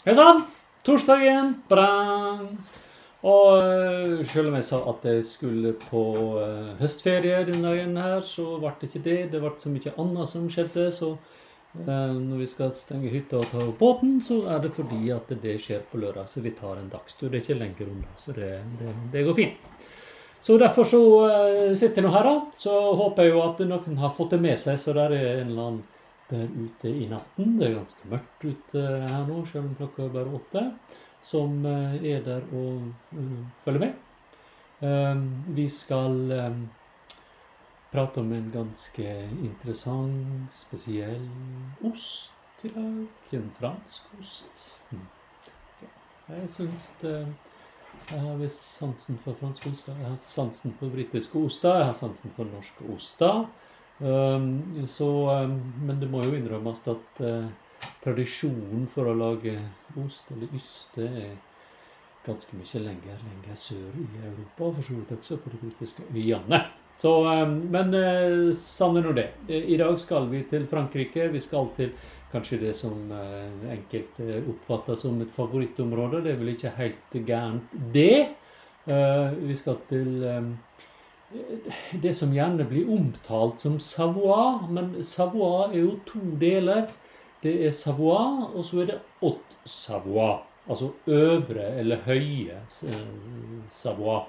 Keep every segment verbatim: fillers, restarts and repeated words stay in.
Hei sann! Torsdag igjen! Bra! Og øh, selv om jeg sa at jeg skulle på øh, høstferie denne dagen her, så ble det ikke det. Det ble så mye annet som skjedde, så øh, når vi skal stenge hytta og ta opp båten, så er det fordi at det skjer på lørdag, så vi tar en dagstur. Det er ikke lenger unna, så det, det, det går fint. Så derfor så øh, sitter jeg nå her da, så håper jeg jo at noen har fått det med seg, så der er en eller annen der ute i natten. Det er ganske mørkt ute her nå, selv om klokka er bare åtte, som er der og uh, følger med. Um, vi skal um, prate om en ganske interessant, spesiell ost i dag. En fransk ost. Hmm. Ja, jeg synes det, jeg har visst sansen for fransk ost, jeg har sansen for britiske oster, jeg har sansen for norske oster. Um, så, um, men det må jo innrømmes at uh, tradisjonen for å lage ost eller yste er ganske mye lenger, lenger sør i Europa, og for så vidt også på de britiske øyene. Så, um, men uh, sann er nå det. I dag skal vi til Frankrike, vi skal til kanskje det som uh, enkelte oppfatter som et favorittområde, det er vel ikke helt gærent det. Uh, vi skal til um, det som gjerne blir omtalt som Savoie, men Savoie er jo to deler. Det er Savoie, og så er det Haute-Savoie, altså øvre eller høye Savoie.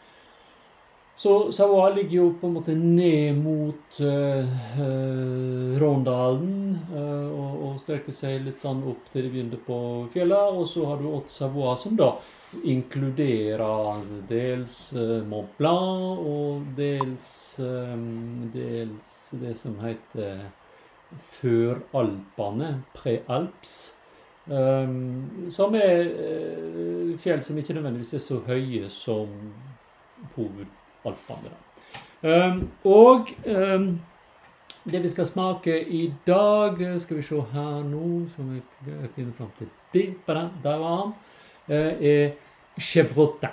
Så Savoie ligger jo på en måte ned mot uh, uh, Rondalen, uh, og, og strekker seg litt sånn opp til de begynner på fjellet, og så har du Haute-Savoie som da inkluderer dels uh, Mont Blanc og dels, um, dels det som heter Føralpene, Prealps, um, som er uh, fjell som ikke nødvendigvis er så høye som hovedalpene. Um, og um, det vi skal smake i dag, skal vi se her nå, som jeg finner frem til det, der var han, er Chevrotin.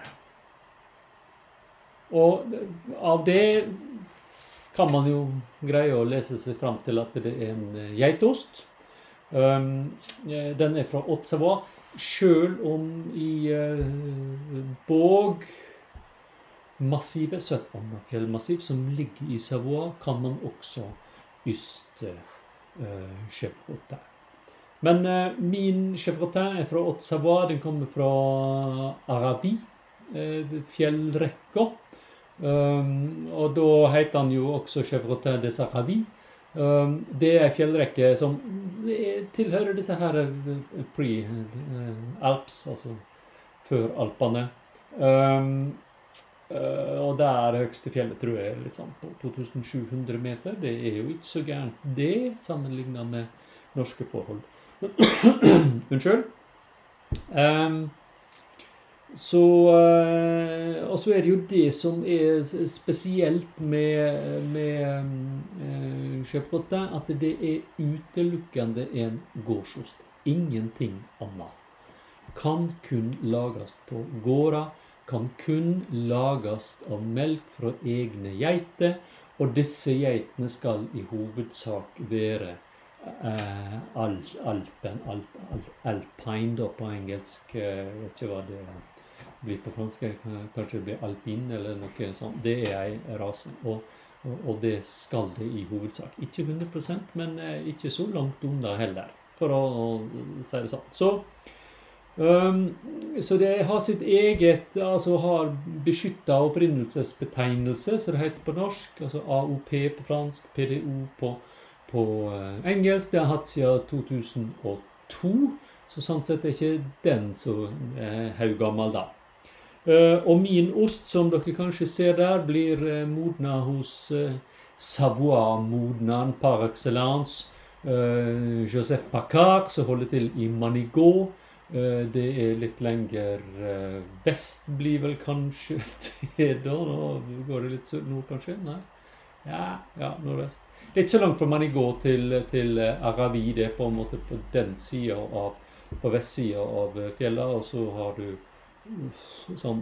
Og av det kan man jo greie å lese seg frem til at det er en geitost. Um, den er fra Haute-Savoie, selv om i uh, Båg massivet, så et annet fjellmassiv som ligger i Savoie, kan man også yste uh, Chevrotin. Men uh, min Chevrotin er fra Haute-Savoie, den kommer fra Aravi, uh, fjellrekka. Um, og da heter han jo også Chevrotin des Aravis. Um, det er fjellrekke som tilhører disse her uh, pre-alps, uh, altså før Alpene. Um, uh, og det er høyeste fjellet, tror jeg, liksom, på to tusen sju hundre meter. Det er jo ikke så gærent det, sammenlignet med norske forhold. Unnskyld. Um, så, uh, og så er det jo det som er spesielt med, med uh, Chevrotin, at det er utelukkende en gårdsost. Ingenting annet. Kan kun lages på gårda, kan kun lages av melk fra egne geiter, og disse geitene skal i hovedsak være Uh, al, alpen, alp, al, alpine da på engelsk, uh, jeg vet ikke hva det blir på fransk, kanskje det blir alpin eller noe sånt. Det er en rase, og, og, og det skal det i hovedsak. Ikke hundre prosent, men uh, ikke så langt unna heller, for å, å si det sånn. Så, um, så det har sitt eget, altså har beskyttet opprinnelsesbetegnelse, så det heter på norsk, altså A O P på fransk, P D O på på uh, engelsk. Det har hatt siden to tusen og to, så sånn sett er ikke den så uh, haugammel da. Uh, og min ost, som dere kanskje ser der, blir uh, modnet hos uh, Savoie-modneren par excellence, uh, Joseph Paccard, som holder til i Manigot. Uh, det er litt lenger uh, vest, blir vel kanskje det da, nå går det litt sør nord kanskje, nei? Ja, ja, nordvest. Det er ikke så langt fra Manigot til, til Aravi, det er på en måte på den siden av, på vestsiden av fjellet, og så har du sånn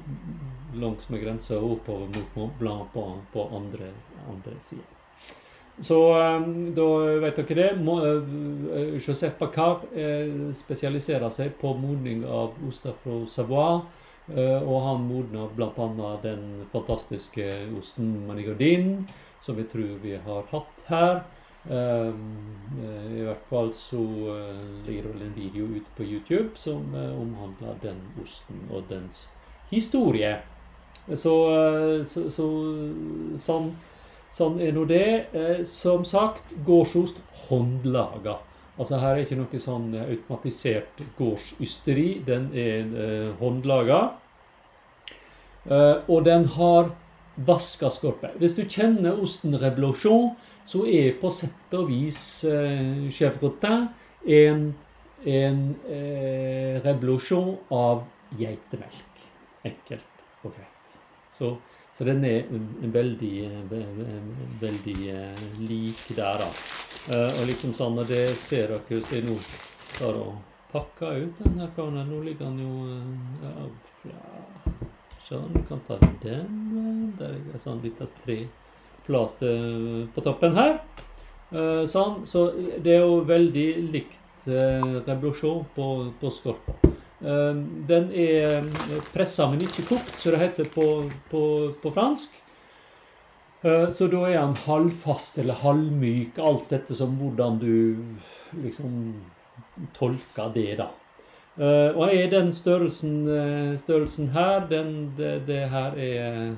langs med grensen oppover mot Mont Blanc på, på andre, andre siden. Så da vet dere det. Joseph Bacard spesialiserer seg på modning av oster fra Savoie, og han modner blant annet den fantastiske osten Manigodin, som vi tror vi har hatt her. I hvert fall så ligger det en video ute på YouTube som omhandler den osten og dens historie. Så, så, så sånn Sånn er nå det. Eh, som sagt, gårdsost håndlaga. Altså her er ikke noe sånn automatisert gårdsysteri. Den er eh, håndlaga. Eh, og den har vasket skorpe. Hvis du kjenner osten Revolution, så er på sett og vis eh, Chevrotin en, en eh, Revolution av geitemelk. Enkelt og greit. Så Så den er en veldig, veldig lik der da. Og liksom sånn, og det ser dere jo, så er nå tar og pakker ut den her kanen. Nå ligger den jo, ja, sånn, du kan ta den, der er sånn litt av tre plate på toppen her. Sånn, så det er jo veldig likt Revolution på, på skorpa. Den er presset, men ikke kokt, så det heter på, på, på fransk. Så da er den halvfast eller halvmyk, alt dette som hvordan du liksom tolker det da. Og er den størrelsen, størrelsen her, den, det, det her er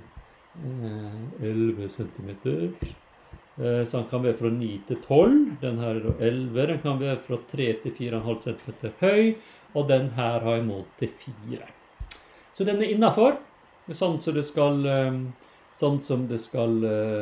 elleve centimeter. Så den kan være fra ni til tolv, den her er da elleve, den kan være fra tre til fire komma fem centimeter høy, og den her har jeg målt til fire. Så den er innenfor, sånn som det skal, sånn som det skal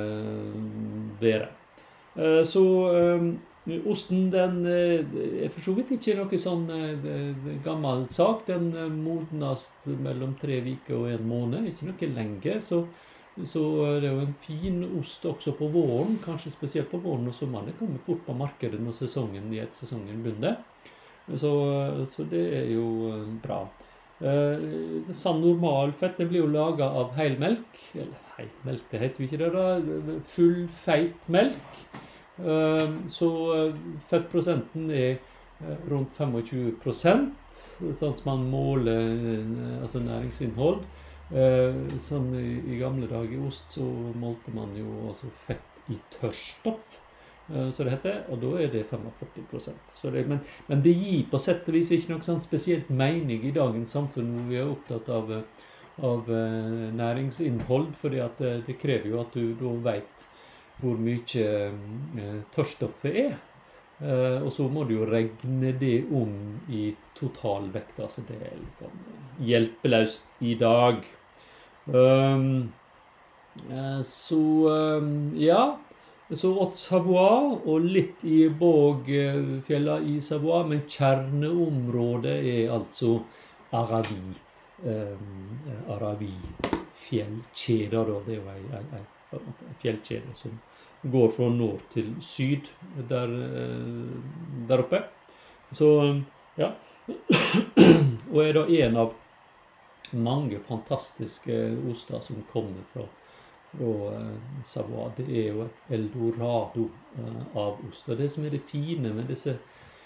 være. Så osten, den er for så vidt ikke noe sånn gammel sak. Den modnast mellom tre uker og en måned, ikke noe lenger. Så, så det er jo en fin ost også på våren, kanskje spesielt på våren og sommeren. Det kommer fort på markedet når sesongen, i et sesongen begynner. Så, så det er jo bra. Eh, sånn normal fett, det blir jo laget av heilmelk, eller heilmelk, det heter jo ikke det da, full feit melk. Eh, så fettprosenten er rundt tjuefem prosent, sånn som man måler altså næringsinnhold. Eh, sånn i, i gamle dager i ost så målte man jo altså fett i tørrstoff. Så det heter, og da er det førtifem prosent. Så det, men, men det gir på sett og vis ikke noe sånn spesielt mening i dagens samfunn hvor vi er opptatt av, av næringsinnhold, fordi at det, det krever jo at du da vet hvor mye eh, tørrstoffet er. Eh, og så må du jo regne det om i totalvekt, altså det er litt sånn hjelpeløst i dag. Um, eh, så um, ja, Så Haute-Savoie og litt i Bågfjella i Savoie, men kjerneområdet er altså Aravi. Eh, Aravi fjellkjeder, da. Det er jo en, en, en fjellkjede som går fra nord til syd der, der oppe. Så ja, og er da en av mange fantastiske oster som kommer fra fra Savoie. Det er jo et eldorado av ost. Og det som er det fine med disse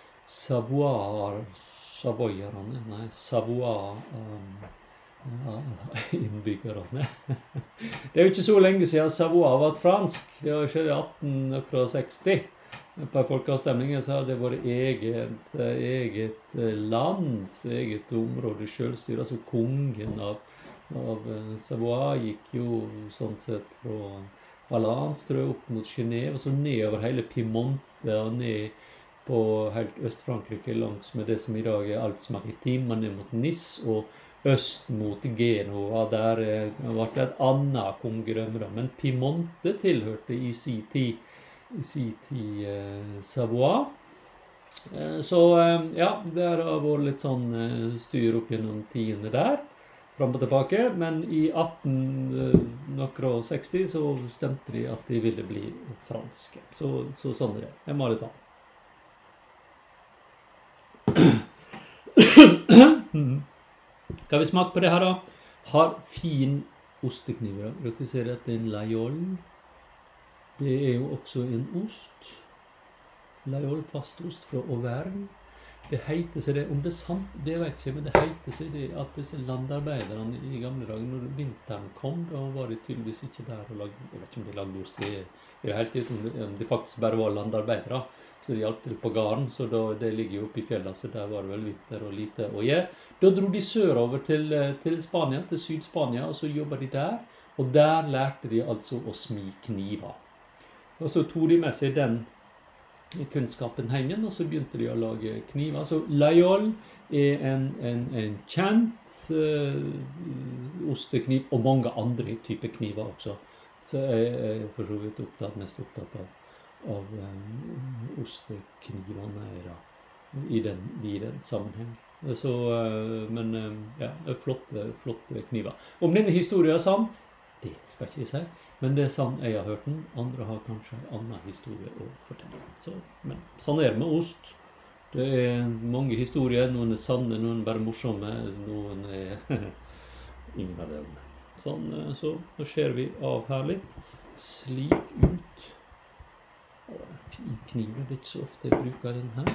Savoie, Savoierne, nei, Savoie um, ja, innbyggerne. Det er jo ikke så lenge siden Savoie var fransk. Det har skjedd i atten seksti. På folkeavstemningen så har det vært eget, eget land, eget område, selvstyre, altså kongen av av Savoie gikk jo sånn sett fra Valence, tror jeg, opp mot Genève, og så nedover hele Piemonte og ned på helt Øst-Frankrike langs med det som i dag er Alpes Maritimes, ned mot Nice og øst mot Genova. Der ble det et annet kongedømme, men Piemonte tilhørte i sin tid, i sin tid eh, Savoie. Eh, så eh, ja, det har vært litt sånn eh, styr opp gjennom tiende der. Fram og tilbake, men i atten seksti så stemte de at de ville bli franske. Så, så sånn er det. Jeg må litt ha. Kan vi smake på det her da? Har fin ostekniv. Dere ser at det er en lajol. Det er jo også en ost. Lajol fastost fra Auvergne. Det heter seg det, om det er sant, det vet jeg ikke, men det heter seg det at disse landarbeiderne i gamle dager, når vinteren kom, da var de tydeligvis ikke der og lagde, jeg vet ikke om de lagde ost, i det hele tiden, om det, om det faktisk bare var landarbeidere, så de hjalp til på garden, så da, det ligger jo oppe i fjellene, så der var det vel vinter og lite å gjøre. Da dro de sørover til, til Spania, til Syd-Spania, og så jobbet de der, og der lærte de altså å smi kniver. Og så tog de med seg den kunnskapen hjem igjen, og så begynte de å lage kniver. Så Lajol er en, en, en kjent uh, ostekniv, og mange andre typer kniver også. Så jeg er for så vidt opptatt, mest opptatt av, av um, osteknivene da, i, den, i den sammenheng. Så, uh, men uh, ja, flotte, flotte kniver. Om denne historien er sann, det skal ikke jeg si. Men det er sånn jeg har hørt den. Andre har kanskje en annen historie å fortelle. Så, men sånn er det med ost. Det er mange historier. Noen er sanne, noen er bare morsomme. Noen er ingen av dem. Sånn, så nå ser vi av her litt. Slik ut. Å, fin kniv. Det er ikke så ofte jeg bruker den her.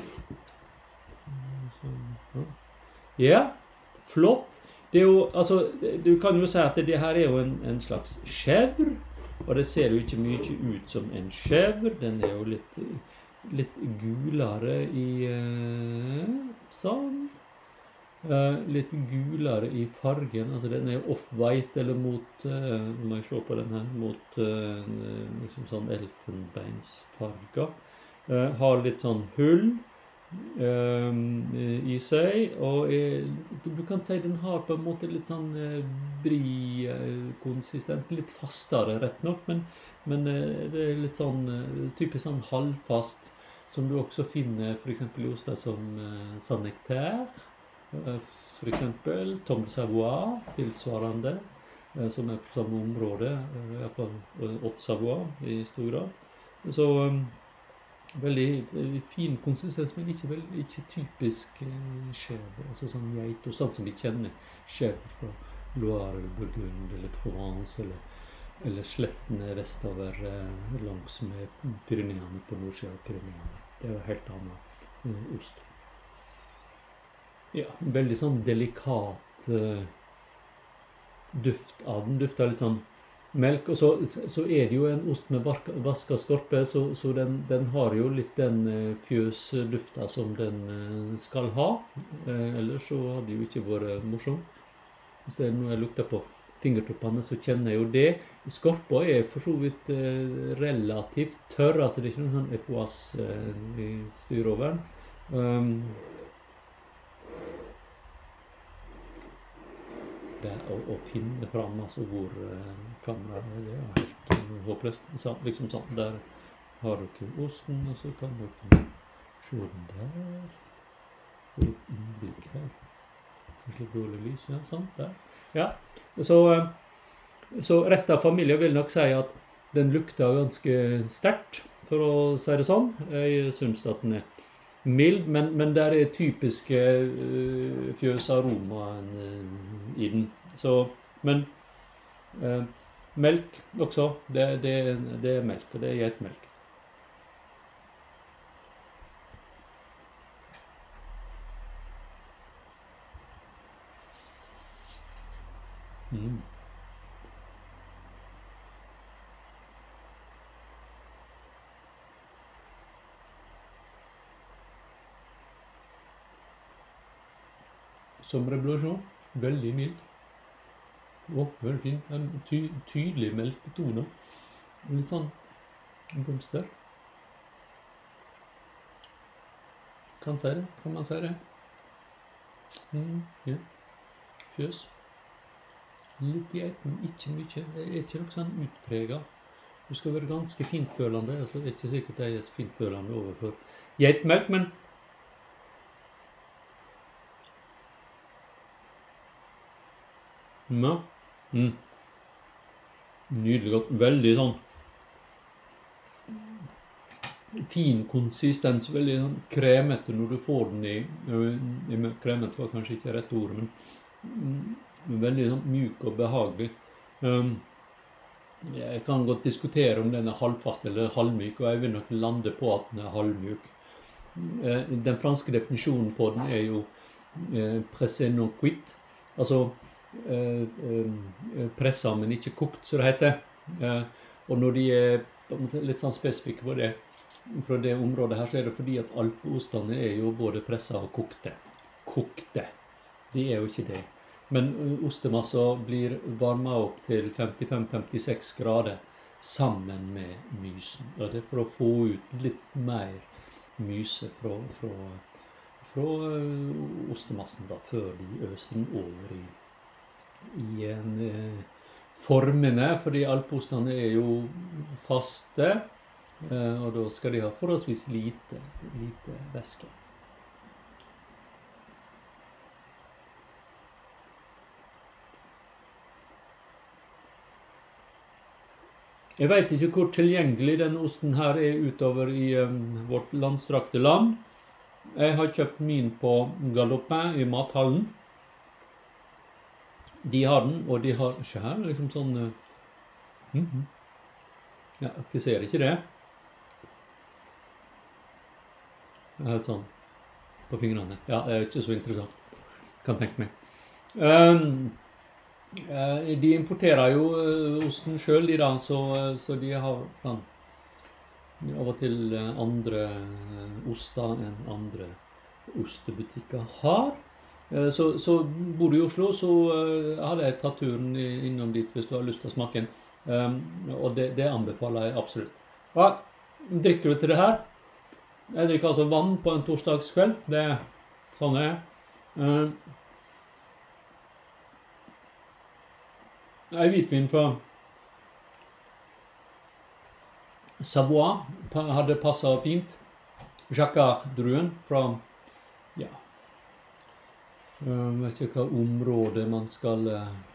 Så, ja, flott. Det er jo, altså, du kan jo si at det her er jo en, en slags chèvre, og det ser jo ikke mye ut som en chèvre. Den er jo litt, litt gulere i, uh, sånn, uh, litt gulere i fargen, altså den er off-white, eller mot, uh, nå må jeg se på den her, mot uh, liksom sånn elfenbeinsfarger. Uh, har litt sånn hull. Um, i seg, og er, du kan si den har på en måte litt sånn uh, bri-konsistens, litt fastere rett nok, men, men uh, det er litt sånn uh, typisk sånn halvfast, som du også finner for eksempel i oster som uh, Sanectaire, uh, for eksempel Haute-Savoie, tilsvarende, uh, som er på samme område, uh, i hvert fall Haute-Savoie i stor grad. Så um, veldig fin konsistens, men ikke, vel, ikke typisk eh, chèvre, altså sånn geit, og sånn som vi kjenner chèvre fra Loire, eller Burgund, eller Provence, eller, eller slettene vestover eh, langs med Pyreneene på nordsiden av Pyreneene. Det er jo helt annen eh, ost. Ja, veldig sånn delikat eh, duft av den, dufter litt sånn melk, og så, så er det jo en ost med vaska skorpe, så, så den, den har jo litt den eh, fjøsdufta som den eh, skal ha. Eh, ellers så hadde det jo ikke vært morsom. Hvis det er noe jeg lukter på fingertoppene, så kjenner jeg jo det. Skorpa er for så vidt eh, relativt tørr, altså det er ikke noen sånn epoas eh, i styroveren. Um, det å, å finne fram, altså hvor uh, kameraet er, det er helt uh, håpløst. Så, liksom sånn, der har dere osten, og så kan dere se den der. Få litt innblikk her. Kanskje litt dårlig lys, ja, sånn, der. Ja, så, uh, så resten av familien vil nok si at den lukter ganske sterkt, for å si det sånn. Jeg synes at den er mild, men, men der er typiske uh, fjøsaromaen uh, i den. Så, men uh, melk også, det, det, det er melk, og det er geitmelk. Mm. Sommerblanchon, veldig mild. Å, veldig fin. En ty tydelig melketone. Litt sånn blomster. Kan si det, kan man si det. Mm, ja. Fjøs. Litt geit, men ikke mye. Det er ikke noe sånn utpreget. Du skal være ganske fintfølende, altså det er ikke sikkert det er så fintfølende overfor geitmelk, men ja. Mm. Nydelig godt. Veldig sånn fin konsistens, veldig sånn kremete når du får den i, i kremete var kanskje ikke rett ord, men mm, veldig sånn mjuk og behagelig. Um, jeg kan godt diskutere om den er halvfast eller halvmyk, og jeg vil nok lande på at den er halvmyk. Den franske definisjonen på den er jo pressé non cuit, altså pressa, men ikke kokt, så det heter. Og når de er litt sånn spesifikke på det, fra det området her, så er det fordi at alpeostene er jo både pressa og kokte. Kokte. De er jo ikke det. Men ostemassa blir varmet opp til femtifem til femtiseks grader sammen med mysen. Og det er for å få ut litt mer myse fra, fra, fra ostemassen da, før de øser den over i, i en, formene, fordi alpeostene er jo faste, og da skal de ha forholdsvis lite, lite væske. Jeg vet ikke hvor tilgjengelig denne osten her er utover i um, vårt landstrakte land. Jeg har kjøpt min på Galopin i mathallen. De har den, og de har ikke her, liksom sånn... Uh, mm -hmm. Ja, jeg ser ikke det. Jeg har helt sånn på fingrene. Ja, det er ikke så interessant. Kan tenke meg. Um, De importerer jo osten selv, de da, så, så de har sånn, av og til andre oster enn andre ostebutikker har. Så, så bor du i Oslo, så hadde jeg tatt turen innom dit hvis du har lyst til å smake den. Og det, det anbefaler jeg absolutt. Hva drikker du til det her? Jeg drikker altså vann på en torsdagskveld. Det er sånn det er. En hvitvin fra Savoie hadde passet fint. Jacquard-druen fra, ja, jeg vet ikke hva område man skal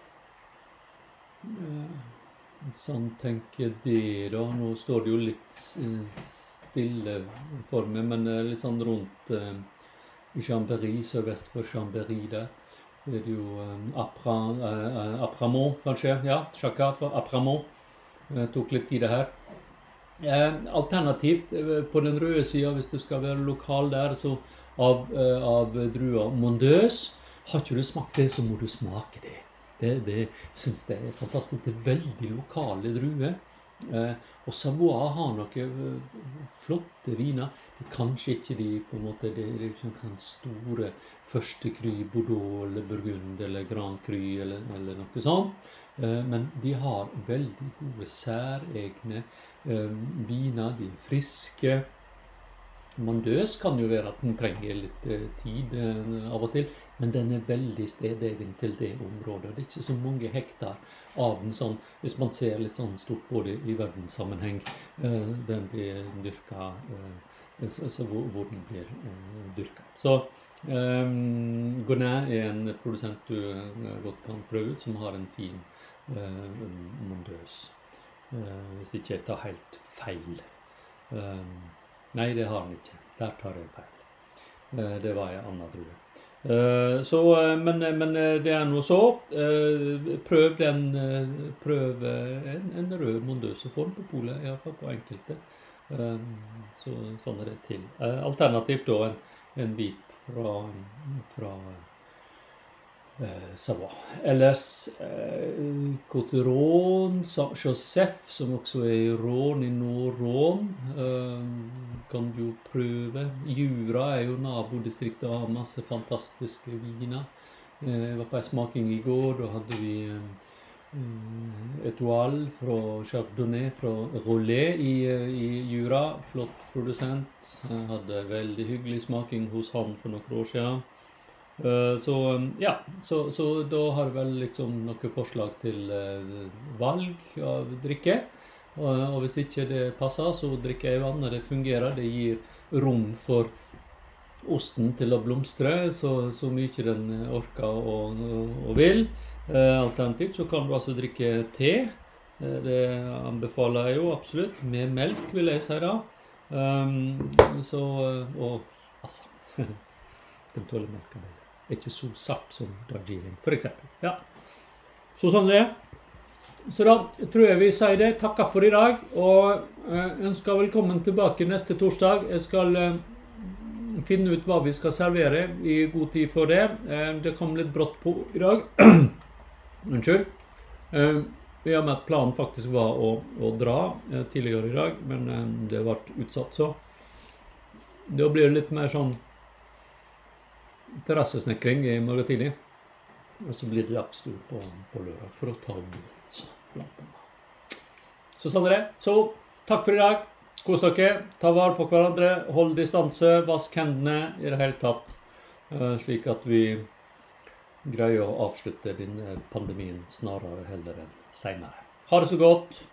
uh, sånn tenke det da. Nå står det jo litt stille for meg, men litt sånn rundt uh, Chambéry, sørvest for Chambéry der. Det er jo um, Apra, uh, Apramont, kanskje. Ja, Jacquard fra Apramont. Det tok litt tid det her. Eh, alternativt, eh, på den røde siden, hvis du skal være lokal der, så av, eh, av drua Mondeuse. Har ikke du smakt det, så må du smake det. Det, det synes jeg er fantastisk. Det er veldig lokale druer. Eh, og Savoie har noen flotte viner. Kanskje ikke de på en måte, det er ikke noen store første cru, Bordeaux eller Burgund eller Grand Cru eller, eller noe sånt. Eh, men de har veldig gode særegne eh, viner, de er friske. Mondeuse kan jo være at den trenger litt eh, tid eh, av og til, men den er veldig stedegen til det området. Det er ikke så mange hektar av den sånn, hvis man ser litt sånn stort både i verdenssammenheng. Eh, den blir dyrket, eh, så, så hvor, hvor den blir eh, dyrket. Så eh, Gonin er en produsent du eh, godt kan prøve ut, som har en fin eh, Mondeuse. Eh, hvis ikke jeg tar helt feil. Eh, Nei, det har den ikke. Der tar jeg feil. Det var en annen drue. Så, men, men det er noe så. Prøv den, prøv en, en rød Mondeuse, så får den på polet, i hvert fall på enkelte. Så, sånn er det til. Alternativt da en, en bit fra, fra eh, Savoie. Ellers eh, Côte-Rhône, Saint-Joseph, som også er i Rhône, i Nord-Rhône, eh, kan du prøve. Jura er jo nabodistriktet og har masse fantastiske viner. Eh, jeg var på en smaking i går, da hadde vi eh, Etoile fra Chardonnay fra Rollet i, i Jura. Flott produsent. Jeg hadde veldig hyggelig smaking hos han for noen år siden. Uh, så ja, så, så da har jeg vel liksom noen forslag til uh, valg av drikke. Uh, og hvis ikke det passer, så drikker jeg vann, og det fungerer. Det gir rom for osten til å blomstre, så, så mye den orker og, og, og vil. Uh, alternativt så kan du altså drikke te. Uh, det anbefaler jeg jo absolutt, med melk vil jeg si da. Um, så, og altså, den tåler melk av det. Ikke så satt som Darjeeling, for eksempel. Ja. Så sånn det er. Så da tror jeg vi sier det. Takker for i dag, og ønsker velkommen tilbake neste torsdag. Jeg skal finne ut hva vi skal servere i god tid for det. Det kom litt brått på i dag. Unnskyld. I og med at planen faktisk var å, å dra tidligere i dag, men det ble utsatt, så da blir det litt mer sånn terrassesnekring i morgen tidlig. Og så blir det dagstur på, på lørdag for å ta ut blant annet. Så sånn er det. Så takk for i dag. Kos dere. Ta vare på hverandre. Hold distanse. Vask hendene i det hele tatt. Slik at vi greier å avslutte denne pandemien snarere heller enn senere. Ha det så godt.